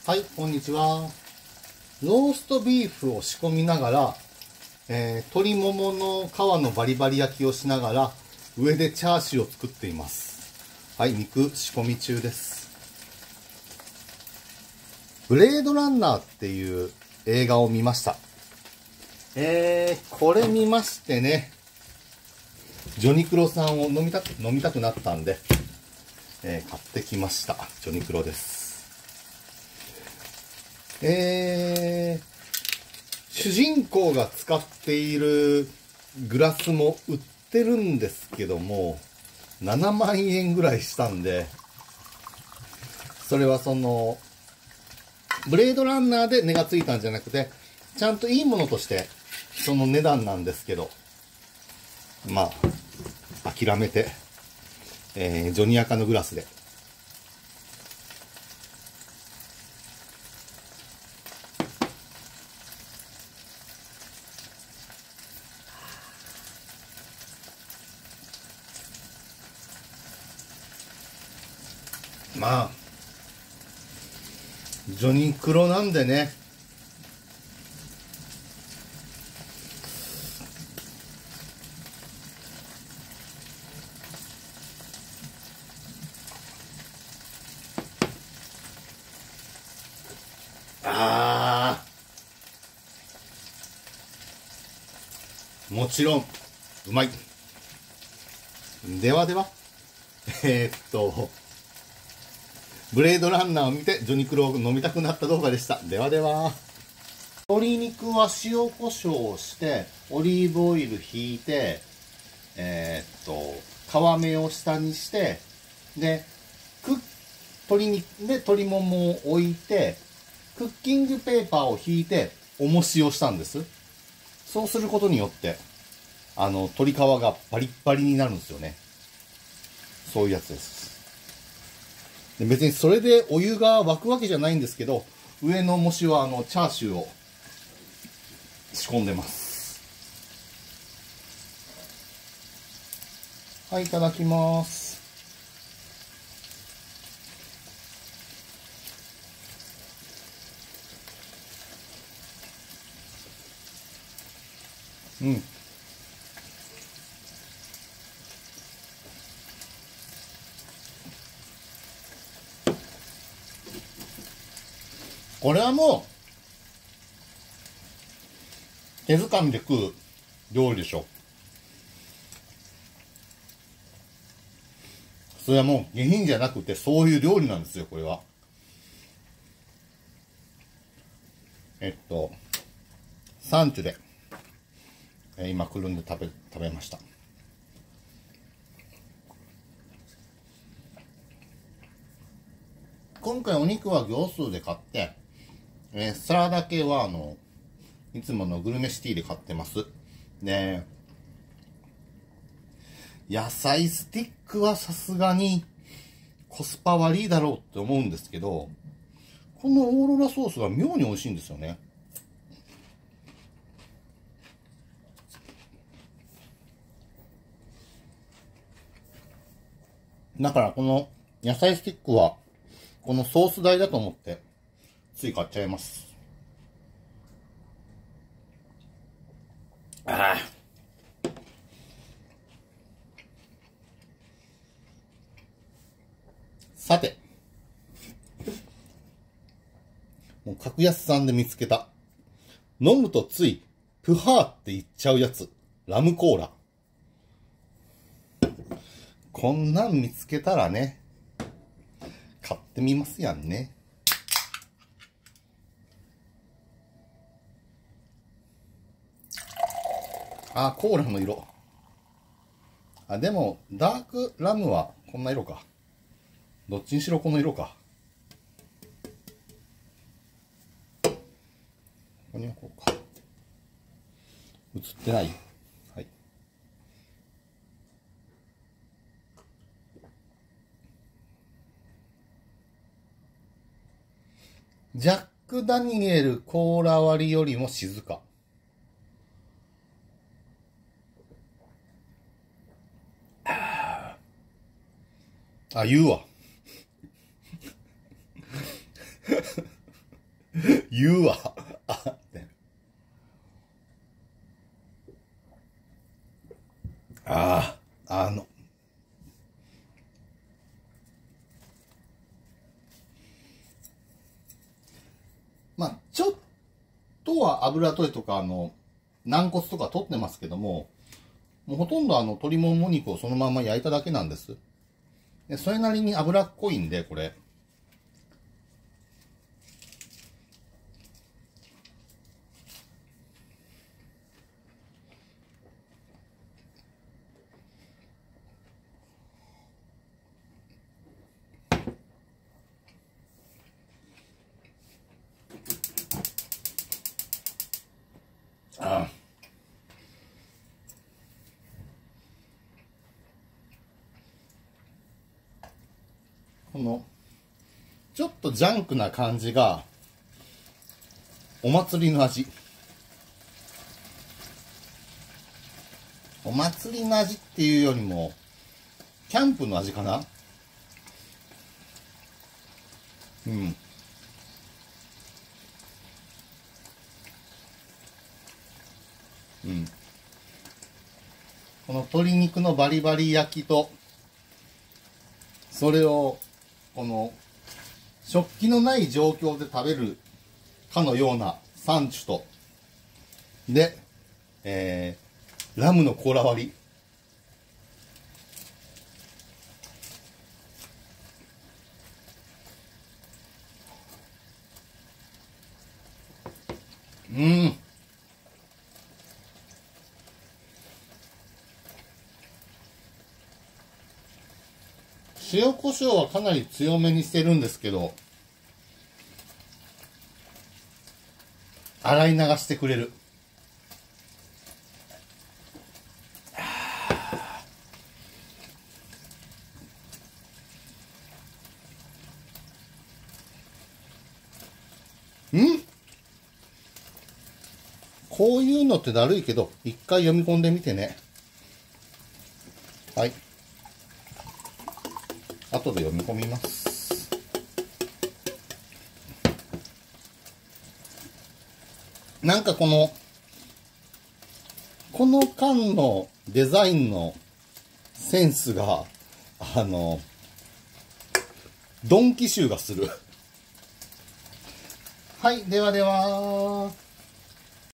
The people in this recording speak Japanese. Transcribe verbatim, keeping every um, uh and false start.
はい、こんにちは。ローストビーフを仕込みながら、えー、鶏ももの皮のバリバリ焼きをしながら、上でチャーシューを作っています。はい、肉仕込み中です。ブレードランナーっていう映画を見ました。えー、これ見ましてね、ジョニクロさんを飲みたく、飲みたくなったんで、えー、買ってきました。ジョニクロです。えー、主人公が使っているグラスも売ってるんですけども、ななまんえんぐらいしたんで、それはその、ブレードランナーで値がついたんじゃなくて、ちゃんといいものとして、その値段なんですけど、まあ、諦めて、えー、ジョニアカのグラスで。まあ、ジョニークロなんでね、ああ、もちろん、うまい。ではでは、えー、っと、ブレードランナーを見てジョニクロを飲みたくなった動画でした。ではでは。鶏肉は塩コショウをして、オリーブオイルひいて、えー、っと、皮目を下にして、で、く鶏肉で鶏ももを置いて、クッキングペーパーを引いて、重しをしたんです。そうすることによって、あの、鶏皮がパリッパリになるんですよね。そういうやつです。で別にそれでお湯が沸くわけじゃないんですけど、上の重しはあの、チャーシューを仕込んでます。はい、いただきます。うん。これはもう、手づかみで食う料理でしょ。それはもう下品じゃなくて、そういう料理なんですよ、これは。えっと、サンチュで、え今くるんで食べ、食べました。今回お肉は業数で買って、えー、サラダ系はあの、いつものグルメシティで買ってます。で、野菜スティックはさすがにコスパ悪いだろうって思うんですけど、このオーロラソースが妙に美味しいんですよね。だからこの野菜スティックは、このソース代だと思って、つい買っちゃいます。ああ。さて。もう格安さんで見つけた。飲むとつい、プハーって言っちゃうやつ。ラムコーラ。こんなん見つけたらね、買ってみますやんね。あ、コーラの色。あ、でも、ダークラムはこんな色か。どっちにしろこの色か。ここに置こうか。映ってない？はい。ジャック・ダニエルコーラ割りよりも静か。あ、言うわ。 まあ、ちょっとは油取れとか、あの、軟骨とか取ってますけども、もうほとんどあの、鶏もも肉をそのまま焼いただけなんです。で、それなりに脂っこいんで、これ。ああ、このちょっとジャンクな感じがお祭りの味。お祭りの味っていうよりもキャンプの味かな。うん。うん。この鶏肉のバリバリ焼きと、それをこの食器のない状況で食べるかのようなサンチュと、で、えー、ラムの甲羅割り。うん。塩コショウはかなり強めにしてるんですけど、洗い流してくれる。ん？こういうのってだるいけど、一回読み込んでみてね。はい。後で読み込みます。なんかこの、この缶のデザインのセンスが、あの、ドンキ臭がする。はい、ではでは。